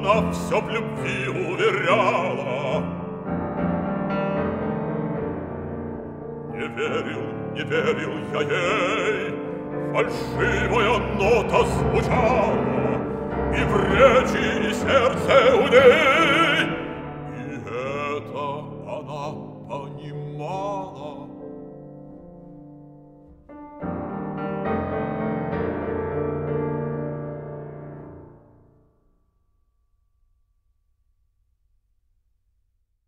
Она все в любви уверяла. Не верил я ей, фальшивая нота звучала, и в речи, и сердце у ней, и это она понимала.